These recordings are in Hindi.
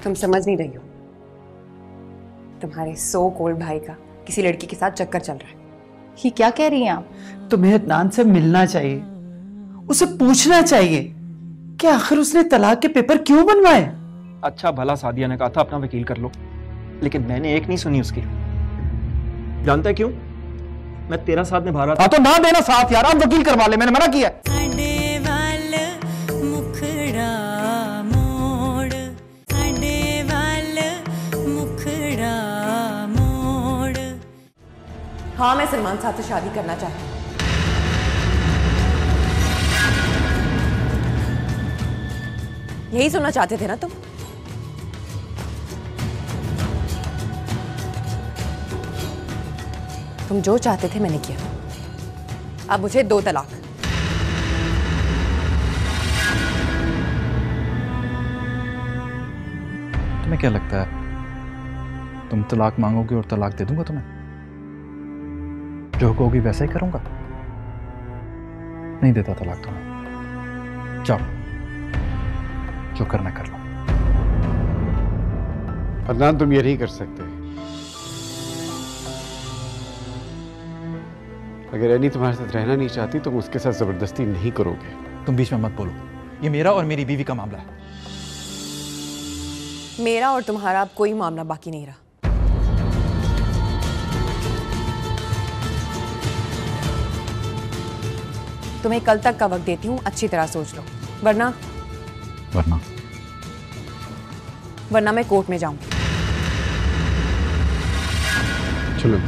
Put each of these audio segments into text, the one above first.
तुम समझ नहीं रही हो, तुम्हारे सो कोल्ड भाई का किसी लड़की के साथ चक्कर चल रहा है। ये क्या कह रही हैं आप? तुम्हें अदनान से मिलना चाहिए, उसे पूछना चाहिए कि आखिर उसने तलाक के पेपर क्यों बनवाए। अच्छा भला सादिया ने कहा था अपना वकील कर लो, लेकिन मैंने एक नहीं सुनी उसकी। जानता है क्यों? मैं तेरा साथ निभा रहा था। हाँ तो ना देना साथ यार, आप वकील करवा ले, मैंने मना किया। हाँ, मैं सलमान साहब से शादी करना चाहती हूँ। यही सुनना चाहते थे ना तुम? तुम जो चाहते थे मैंने किया। अब मुझे 2 तलाक। तुम्हें क्या लगता है तुम तलाक मांगोगे और तलाक दे दूंगा तुम्हें? जो कहोगी वैसा ही करूंगा। नहीं देता तलाक तुम्हें। जाओ, जो करना कर लो। अदनान, तुम ये नहीं कर सकते। अगर एनी तुम्हारे साथ रहना नहीं चाहती तुम उसके साथ जबरदस्ती नहीं करोगे। तुम बीच में मत बोलो, ये मेरा और मेरी बीवी का मामला है। मेरा और तुम्हारा अब कोई मामला बाकी नहीं रहा। तुम्हें कल तक का वक्त देती हूँ, अच्छी तरह सोच लो, वरना मैं कोर्ट में जाऊंगी। चलो।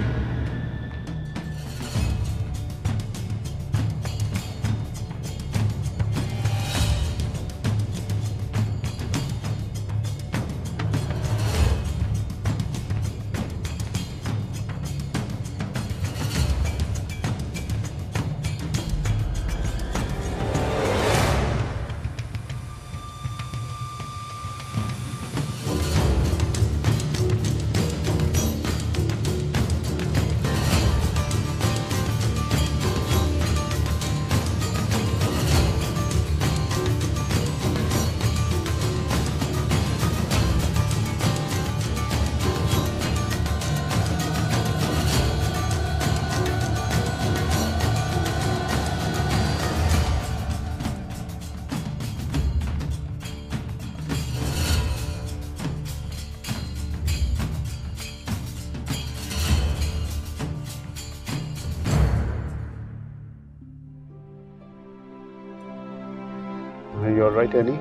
You're right, Annie?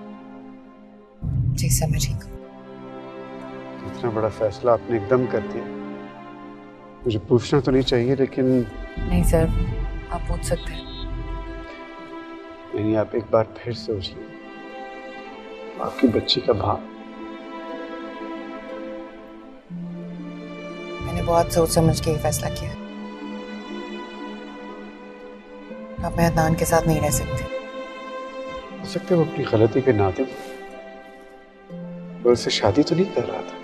Ji sir, मैं ठीक हूँ। इतना बड़ा फैसला आपने एकदम कर दिया। मुझे पूछना तो नहीं चाहिए, लेकिन नहीं सर, आप पूछ सकते हैं। यानी आप एक बार फिर सोच लीजिए, आपकी बच्ची का भाव। मैंने बहुत सोच समझ के ये फैसला किया। अब मैं अदनान के साथ नहीं रह सकती। हो सकता है वो अपनी गलती के नाते वो उससे शादी तो नहीं कर रहा था।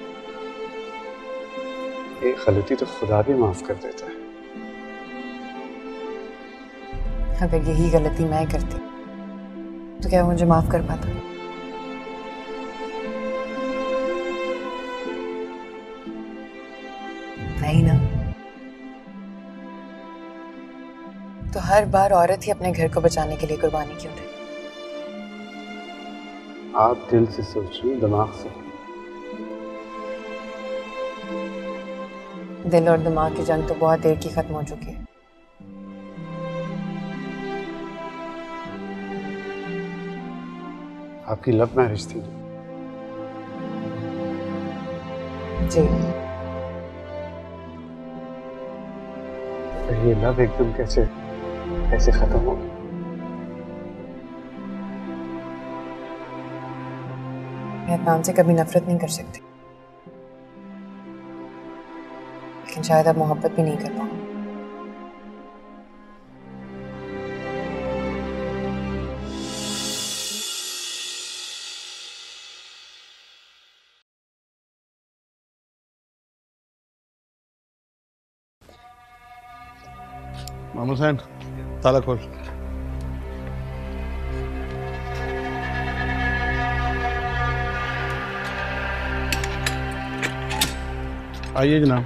एक गलती तो खुदा भी माफ कर देता है। अगर यही गलती मैं करती तो क्या वो मुझे माफ कर पाता? नहीं ना। तो हर बार औरत ही अपने घर को बचाने के लिए कुर्बानी क्यों दे? आप दिल से सोच रही हैं, दिमाग से? दिल और दिमाग की जंग तो बहुत देर की खत्म हो चुकी है। आपकी लव मैरिज थी जी। ये लव एकदम कैसे खत्म हो गई? मैं अदनान से कभी नफरत नहीं कर सकती, लेकिन शायद अब मोहब्बत भी नहीं कर पाऊँ। मामू हुसैन, ताला खोल। आइए जनाब।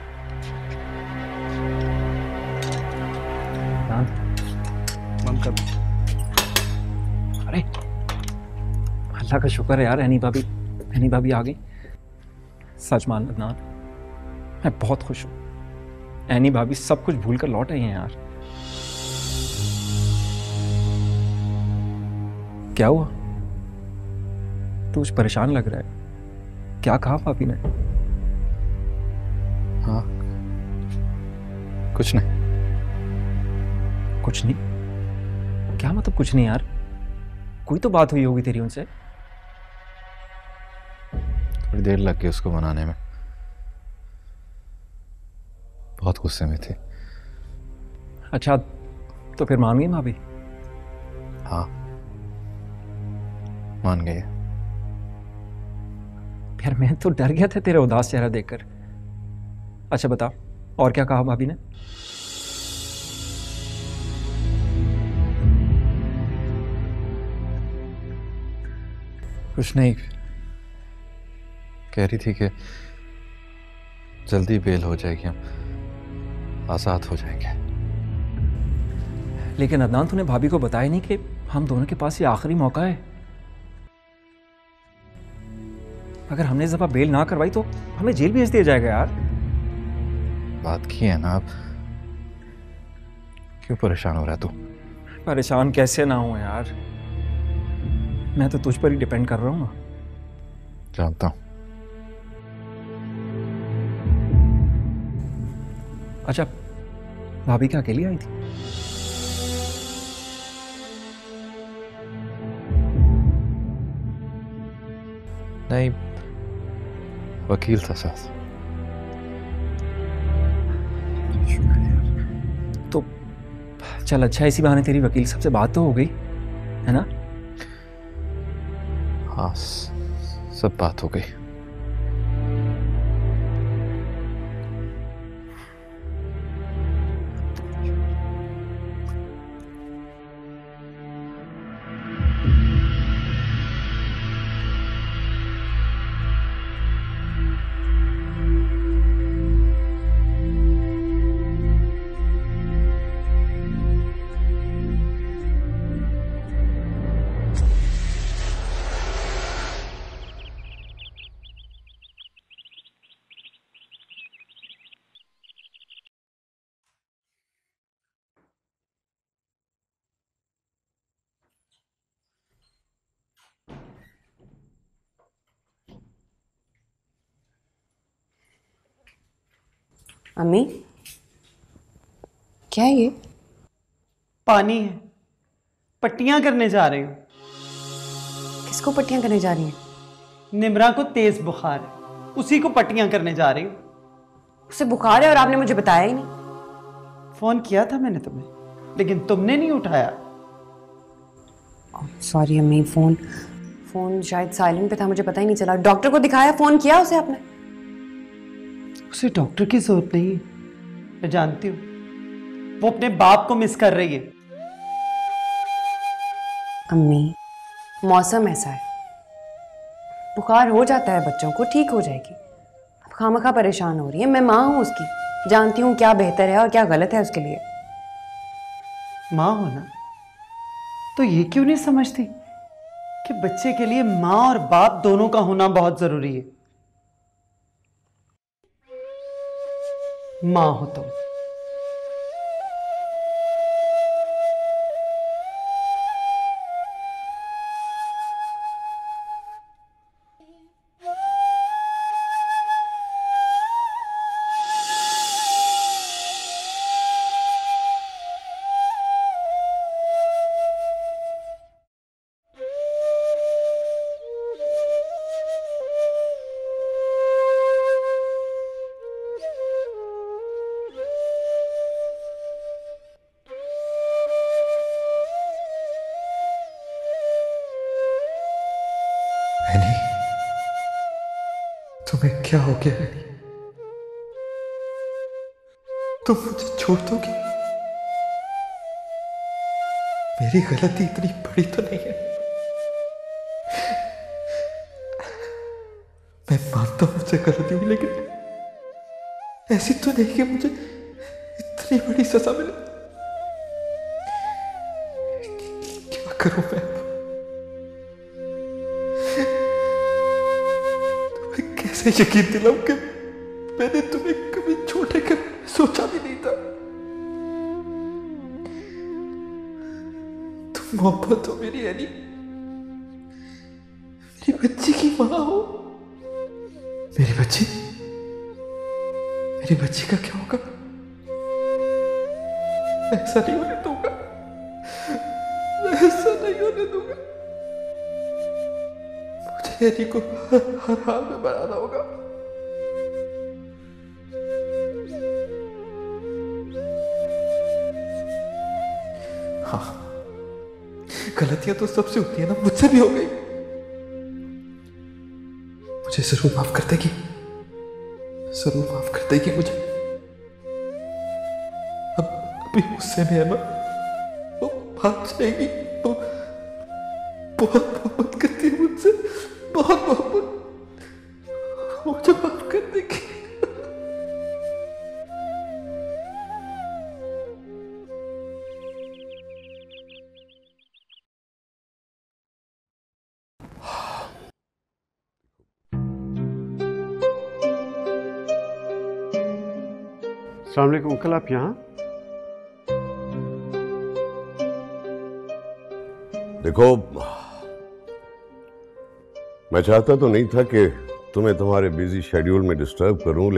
बंद कर दो। अरे अल्लाह का शुक्र है यार, एनी भाभी आ गई। सच मान अदनान, मैं बहुत खुश हूँ। एनी भाभी सब कुछ भूल कर लौट आई हैं यार। क्या हुआ? तू कुछ परेशान लग रहा है। क्या कहा भाभी ने? हाँ, कुछ नहीं। कुछ नहीं? क्या मतलब कुछ नहीं यार? कोई तो बात हुई होगी तेरी उनसे। थोड़ी देर लग गई उसको मनाने में, बहुत गुस्से में थी। अच्छा, तो फिर मान गई भाभी? हाँ, मान गई। यार मैं तो डर गया था तेरे उदास चेहरा देखकर। अच्छा बता, और क्या कहा भाभी ने? कुछ नहीं, कह रही थी कि जल्दी बेल हो जाएगी, हम आजाद हो जाएंगे। लेकिन अदनान, तूने भाभी को बताया नहीं कि हम दोनों के पास ये आखिरी मौका है। अगर हमने इस दफा बेल ना करवाई तो हमें जेल भेज दिया जाएगा यार। बात की है ना, आप क्यों परेशान हो रहा है तू? परेशान कैसे ना हो यार, मैं तो तुझ पर ही डिपेंड कर रहा हूँ ना। जानता हूं। अच्छा, भाभी क्या अकेली आई थी? नहीं, वकील था साथ। तो चल अच्छा, इसी बहाने तेरी वकील साहब से बात तो हो गई है ना? हाँ, सब बात हो गई। अम्मी, क्या है ये? पानी है, पट्टियां करने जा रही हूँ। किसको पट्टियां करने जा रही हैं? निमरा को तेज बुखार है, उसी को पट्टियां करने जा रही हूँ। उसे बुखार है और आपने मुझे बताया ही नहीं। फोन किया था मैंने तुम्हें, लेकिन तुमने नहीं उठाया। सॉरी अम्मी, फोन शायद साइलेंट पे था, मुझे पता ही नहीं चला। डॉक्टर को दिखाया? फोन किया उसे आपने? उसे डॉक्टर की जरूरत नहीं है, मैं जानती हूँ। वो अपने बाप को मिस कर रही है। अम्मी, मौसम ऐसा है, बुखार हो जाता है बच्चों को, ठीक हो जाएगी। अब खामखा परेशान हो रही है। मैं माँ हूँ उसकी, जानती हूँ क्या बेहतर है और क्या गलत है उसके लिए। माँ होना तो ये क्यों नहीं समझती कि बच्चे के लिए माँ और बाप दोनों का होना बहुत जरूरी है। माँ हो तुम। मैंने, तुम्हें क्या हो गया मैंने? तुम मुझे छोड़ दोगी? मेरी गलती इतनी बड़ी तो नहीं है। मैं मानता हूं मुझसे गलती हुई, लेकिन ऐसी तो नहीं कि मुझे इतनी बड़ी सजा मिले। क्या करूं मैं? तुम्हें कैसे यकीन दिलाऊं कि मैंने तुम्हें कभी छोटे कर सोचा भी नहीं था। तुम मोहब्बत हो मेरी एनी, मेरी बच्ची की मां हो। मेरी बच्ची का क्या होगा? ऐसा नहीं होने दूंगा, ऐसा नहीं होने दूंगा। मुझे एनी को हर हाल में बनाना होगा। हाँ, गलतियां तो सबसे होती है ना, मुझसे भी हो गई। मुझे जरूर माफ कर देगी, जरूर माफ कर देगी मुझे। अब अभी मुझसे भी है ना, वो भाग जाएगी। वो बहुत मोहब्बत करती है मुझसे, बहुत मोहब्बत। मुझे माफ कर देगी। अस्सलाम वालेकुम अंकल, आप यहाँ? देखो, मैं चाहता तो नहीं था कि तुम्हें तुम्हारे बिजी शेड्यूल में डिस्टर्ब करूं,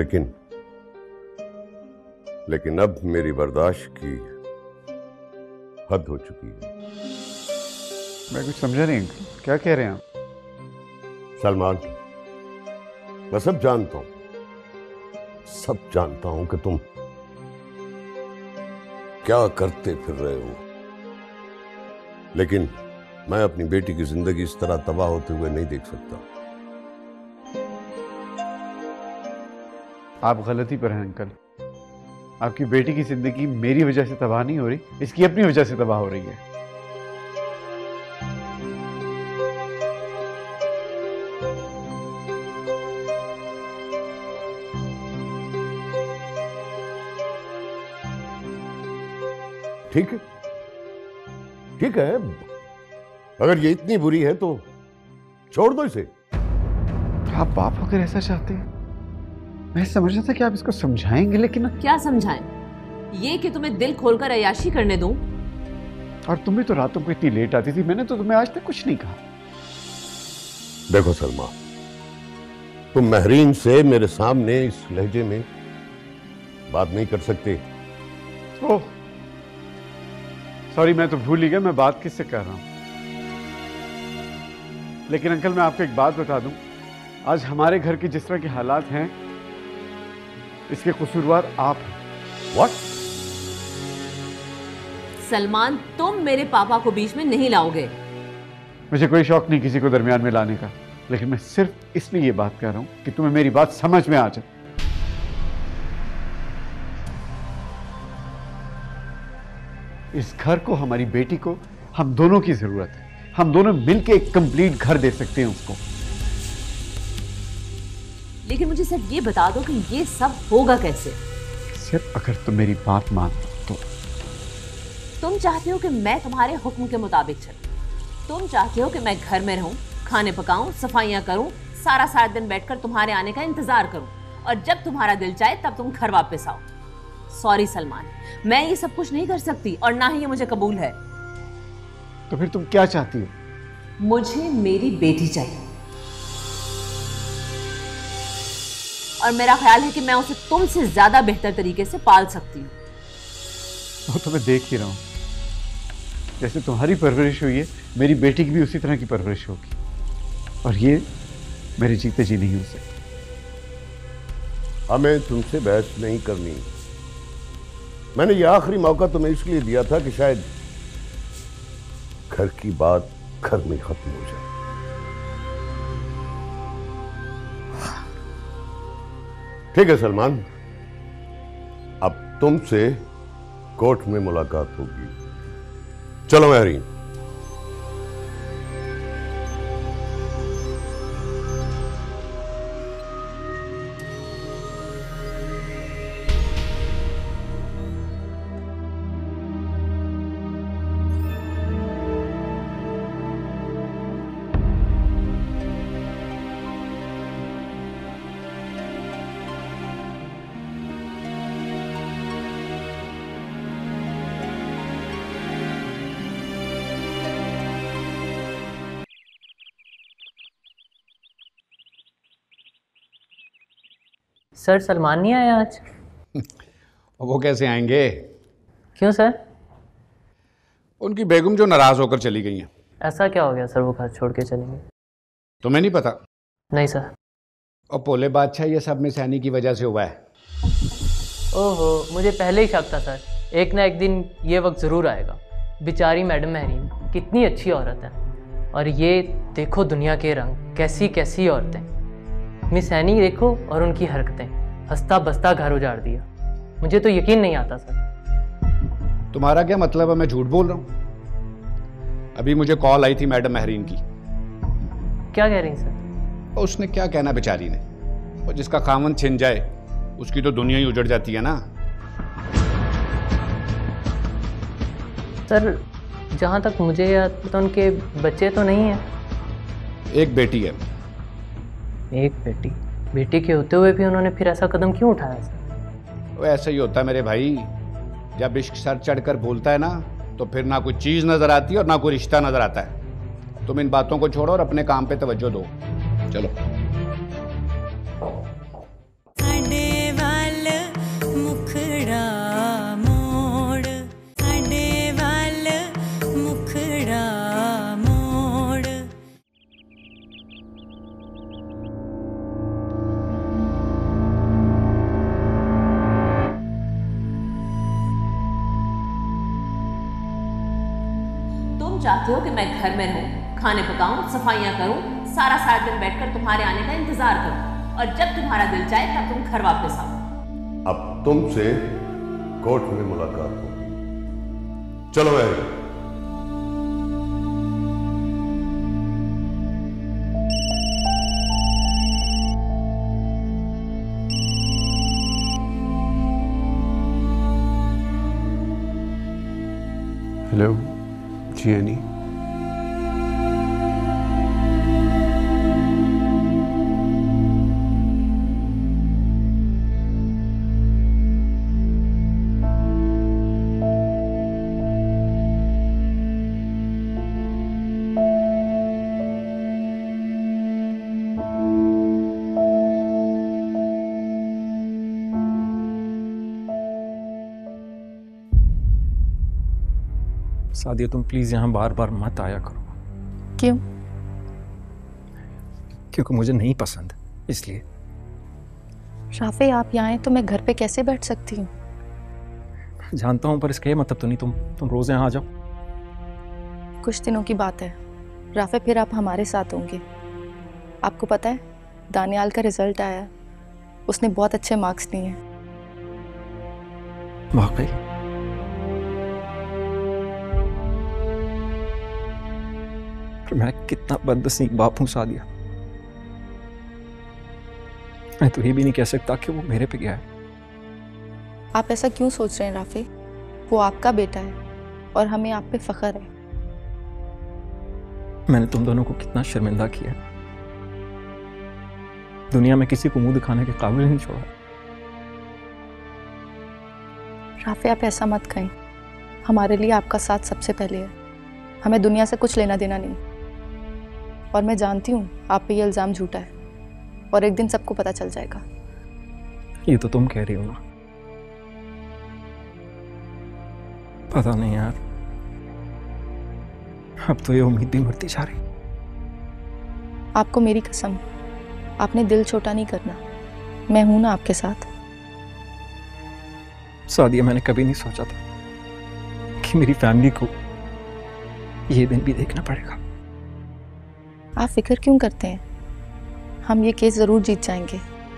लेकिन अब मेरी बर्दाश्त की हद हो चुकी है। मैं कुछ समझा नहीं अंकल, क्या कह रहे हैं आप? सलमान, मैं सब जानता हूं कि तुम क्या करते फिर रहे हो, लेकिन मैं अपनी बेटी की जिंदगी इस तरह तबाह होते हुए नहीं देख सकता। आप गलती पर हैं अंकल। आपकी बेटी की जिंदगी मेरी वजह से तबाह नहीं हो रही, इसकी अपनी वजह से तबाह हो रही है। ठीक है, अगर ये इतनी बुरी है तो छोड़ दो इसे। आप बाप अगर ऐसा चाहते हैं, मैं समझ रहा था कि आप इसको समझाएंगे, लेकिन क्या समझाएं? ये कि तुम्हें दिल खोलकर अय्याशी करने दूं? और तुम भी तो रातों को इतनी लेट आती थी, मैंने तो तुम्हें आज तक कुछ नहीं कहा। देखो सलमा, तुम महरीन से मेरे सामने इस लहजे में बात नहीं कर सकते। ओह सॉरी, मैं तो भूल ही गया मैं बात किससे कर रहा हूं। लेकिन अंकल, मैं आपको एक बात बता दूं, आज हमारे घर के जिस तरह के हालात हैं, इसके कसूरवार आप हैं। व्हाट? सलमान, तुम मेरे पापा को बीच में नहीं लाओगे। मुझे कोई शौक नहीं किसी को दरमियान में लाने का, लेकिन मैं सिर्फ इसलिए ये बात कह रहा हूं कि तुम्हें मेरी बात समझ में आ जाए। इस घर को, हमारी बेटी को, हम दोनों की जरूरत है। हम दोनों मिलकर एक कंप्लीट घर दे सकते हैं उसको। लेकिन मुझे सिर्फ ये बता दो कि ये सब होगा कैसे? सिर्फ अगर तुम मेरी बात मान तो। तुम चाहते हो कि मैं तुम्हारे हुक्म के मुताबिक चलूं। तुम चाहते हो कि मैं घर में रहूं, खाने पकाऊं, सफाइयां करूं, सारा दिन बैठकर तुम्हारे आने का इंतजार करूं, और जब तुम्हारा दिल चाहे तब तुम घर वापस आओ। सॉरी सलमान, मैं ये सब कुछ नहीं कर सकती, और ना ही ये मुझे कबूल है। तो फिर तुम क्या चाहती हो? मुझे मेरी बेटी चाहिए, और मेरा ख्याल है कि मैं उसे तुमसे ज्यादा बेहतर तरीके से पाल सकती हूँ। वो तो मैं देख ही रहा हूँ, जैसे तुम्हारी परवरिश हुई है, मेरी बेटी की भी उसी तरह की परवरिश होगी, और ये मेरे जीते जी नहीं हो सकती। हमें तुमसे बहस नहीं करनी। मैंने ये आखिरी मौका तुम्हें इसलिए दिया था कि शायद घर की बात घर में खत्म हो जाए। ठीक है सलमान, अब तुमसे कोर्ट में मुलाकात होगी। चलो महरीन। सर सलमान नहीं आया आज? वो कैसे आएंगे? क्यों सर? उनकी बेगम जो नाराज होकर चली गई हैं। ऐसा क्या हो गया सर, वो घर छोड़ के चली गई? तुम्हें नहीं पता? नहीं सर। और भोले बादशाह, ये सब में सैनी की वजह से हुआ है। ओहो, मुझे पहले ही शक था सर, एक ना एक दिन ये वक्त ज़रूर आएगा। बेचारी मैडम महरीन कितनी अच्छी औरत है, और ये देखो दुनिया के रंग, कैसी कैसी औरतें। मिस सैनी देखो और उनकी हरकतें, हंसता बसता घर उजाड़ दिया। मुझे तो यकीन नहीं आता सर। तुम्हारा क्या मतलब है मैं झूठ बोल रहा हूँ? अभी मुझे कॉल आई थी मैडम महरीन की। क्या कह रही सर? उसने क्या कहना बेचारी ने, और जिसका खामन छिन जाए उसकी तो दुनिया ही उजड़ जाती है ना। सर जहाँ तक मुझे याद तो उनके बच्चे तो नहीं हैं। एक बेटी है। एक बेटी? बेटी के होते हुए भी उन्होंने फिर ऐसा कदम क्यों उठाया सर? वो ऐसा ही होता है मेरे भाई, जब इश्क सर चढ़कर बोलता है ना, तो फिर ना कोई चीज़ नज़र आती है और ना कोई रिश्ता नज़र आता है। तुम इन बातों को छोड़ो और अपने काम पे तवज्जो दो। चलो। तुम चाहते हो कि मैं घर में रहूं, खाने पकाऊं, सफाइयां करूं, सारा सारा दिन बैठकर तुम्हारे आने का इंतजार करूं, और जब तुम्हारा दिल चाहे तब तुम घर वापस आओ। अब तुमसे कोर्ट में मुलाकात होगी। चलो Mary. Hello ji Annie. Sadia तुम प्लीज़ यहाँ बार बार मत आया करो। क्यों? क्योंकि मुझे नहीं पसंद, इसलिए। राफे आप यहाँ आए तो मैं घर पे कैसे बैठ सकती हूँ? जानता हूँ, पर इसका ये मतलब तो नहीं तुम रोज़ यहाँ आ जाओ। कुछ दिनों की बात है राफे, फिर आप हमारे साथ होंगे। आपको पता है दानियाल का रिजल्ट आया, उसने बहुत अच्छे मार्क्स लिए हैं। वाकई? मैं कितना बदनसीब बाप हूं सादिया। मैं तो ये भी नहीं कह सकता कि वो मेरे पे गया है। आप ऐसा क्यों सोच रहे हैं राफे? वो आपका बेटा है और हमें आप पे फख्र है। मैंने तुम दोनों को कितना शर्मिंदा किया। दुनिया में किसी को मुंह दिखाने के काबिल नहीं छोड़ा। राफे आप ऐसा मत कहें, हमारे लिए आपका साथ सबसे पहले है। हमें दुनिया से कुछ लेना देना नहीं। और मैं जानती हूँ आप पे ये इल्ज़ाम झूठा है, और एक दिन सबको पता चल जाएगा। ये तो तुम कह रही हो ना। पता नहीं यार, अब तो ये उम्मीद भी मरती जा रही। आपको मेरी कसम, आपने दिल छोटा नहीं करना। मैं हूं ना आपके साथ। सादिया मैंने कभी नहीं सोचा था कि मेरी फैमिली को ये दिन भी देखना पड़ेगा। आप फिक्र क्यों करते हैं? हम ये केस ज़रूर जीत जाएंगे।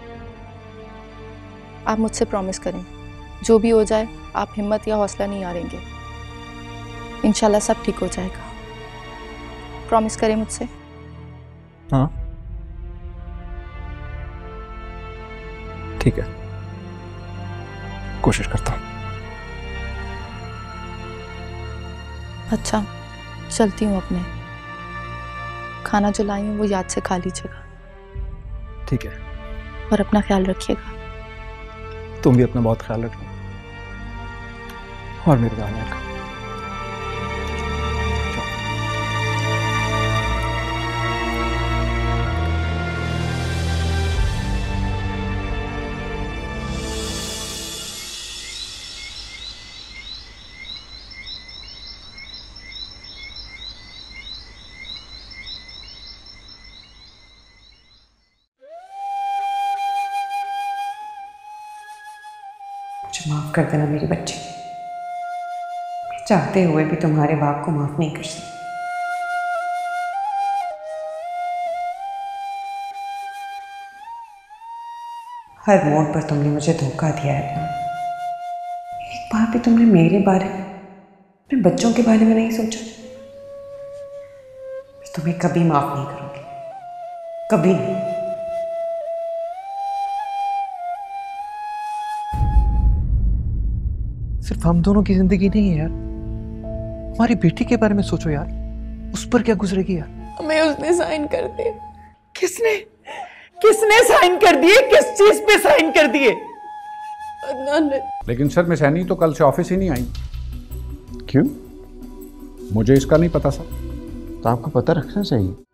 आप मुझसे प्रॉमिस करें, जो भी हो जाए आप हिम्मत या हौसला नहीं हारेंगे। इंशाल्लाह सब ठीक हो जाएगा। प्रॉमिस करें मुझसे। हाँ ठीक है, कोशिश करता हूँ। अच्छा चलती हूँ अपने। खाना जो लाई हूँ वो याद से खा लीजिएगा। ठीक है। और अपना ख्याल रखिएगा। तुम भी अपना बहुत ख्याल रखना, और मेरे दानियाल का। मुझे माफ कर देना मेरी बच्ची। मैं चाहते हुए भी तुम्हारे बाप को माफ नहीं कर सकती। हर मोड़ पर तुमने मुझे धोखा दिया है। एक बार भी तुमने मेरे बारे में, अपने बच्चों के बारे में नहीं सोचा। मैं तुम्हें कभी माफ नहीं करूंगी, कभी नहीं। सिर्फ हम दोनों की जिंदगी नहीं है यार, हमारी बेटी के बारे में सोचो यार, उस पर क्या गुजरेगी यार। हमें उसने साइन कर दिए। किसने किसने साइन कर दिए? किस चीज पे साइन कर दिए? अदनान ने। लेकिन सर मिस एनी तो कल से ऑफिस ही नहीं आई। क्यों? मुझे इसका नहीं पता सर। तो आपको पता रखना चाहिए।